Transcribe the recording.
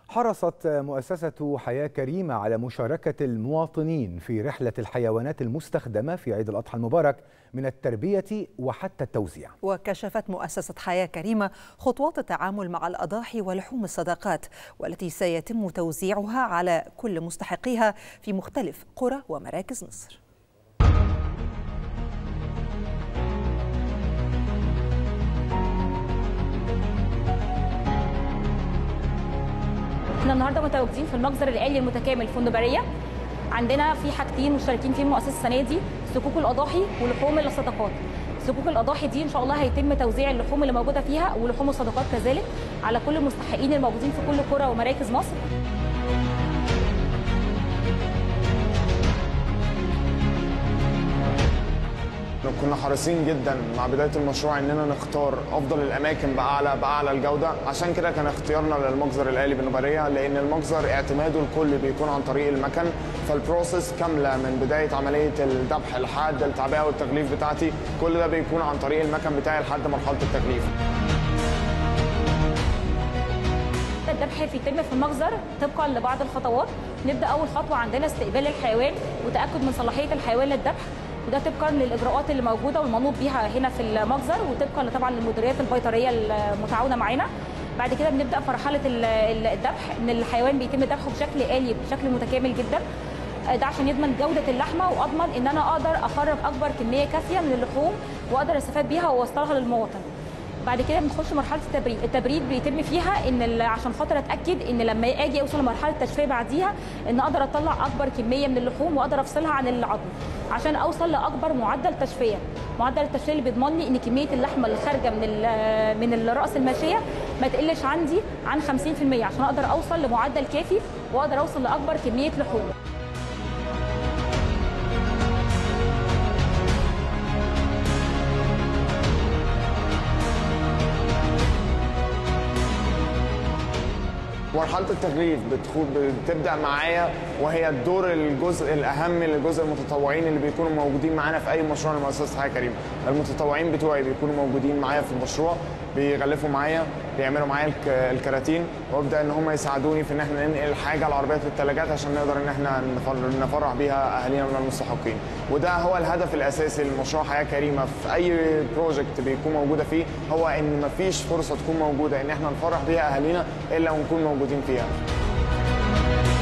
حرصت مؤسسة حياة كريمة على مشاركة المواطنين في رحلة الحيوانات المستخدمة في عيد الأضحى المبارك من التربية وحتى التوزيع. وكشفت مؤسسة حياة كريمة خطوات التعامل مع الأضاحي ولحوم الصدقات، والتي سيتم توزيعها على كل مستحقيها في مختلف قرى ومراكز مصر. احنا النهارده متواجدين في المجزر الآلي المتكامل في النوبارية. عندنا في حاجتين مشتركين فيهم المؤسسة السنة دي، صكوك الأضاحي ولحوم الصدقات. صكوك الأضاحي دي إن شاء الله هيتم توزيع اللحوم اللي موجودة فيها ولحوم الصدقات كذلك على كل المستحقين الموجودين في كل قرى ومراكز مصر. كنا حريصين جدا مع بدايه المشروع اننا نختار افضل الاماكن باعلى الجوده، عشان كده كان اختيارنا للمجزر الآلي بالنوبارية، لان المجزر اعتماده الكل بيكون عن طريق المكن، فالبروسيس كامله من بدايه عمليه الذبح لحد التعبئه والتغليف بتاعتي، كل ده بيكون عن طريق المكن بتاعي لحد مرحله التغليف. الذبح بيتم في المجزر طبقا لبعض الخطوات. نبدا اول خطوه عندنا استقبال الحيوان وتاكد من صلاحيه الحيوان للذبح، وده طبقا للاجراءات اللي موجوده والمنوط بيها هنا في المجزر، وطبقا طبعا للمديريات البيطريه المتعاونه معانا. بعد كده بنبدا في مرحله الذبح، ان الحيوان بيتم ذبحه بشكل آلي بشكل متكامل جدا، ده عشان يضمن جوده اللحمه واضمن ان انا اقدر اخرج اكبر كميه كافيه من اللحوم واقدر استفاد بيها واوصلها للمواطن. بعد كده بنخش مرحله التبريد بيتم فيها ان عشان خاطر اتاكد ان لما اجي اوصل لمرحله التشفيه بعديها ان اقدر اطلع اكبر كميه من اللحوم واقدر افصلها عن العظم عشان اوصل لاكبر معدل تشفيه. معدل التشفيه اللي بيضمن لي ان كميه اللحمه اللي خارجه من الراس الماشيه ما تقلش عندي عن 50%، عشان اقدر اوصل لمعدل كافي واقدر اوصل لاكبر كميه لحوم. مرحلة التغليف بتبدأ معايا، وهي الجزء الأهم لجزء المتطوعين اللي بيكونوا موجودين معانا في أي مشروع لمؤسسة حياة كريمة. المتطوعين بتوعي بيكونوا موجودين معايا في المشروع، بيغلفوا معايا، بيعملوا معايا الكراتين، وابدا ان هم يساعدوني في ان احنا ننقل حاجه على عربيات الثلاجات عشان نقدر ان احنا نفرح بيها اهالينا من المستحقين. وده هو الهدف الاساسي لمشروع حياه كريمه في اي بروجكت بيكون موجوده فيه، هو ان مفيش فرصه تكون موجوده ان احنا نفرح بيها اهالينا الا ونكون موجودين فيها.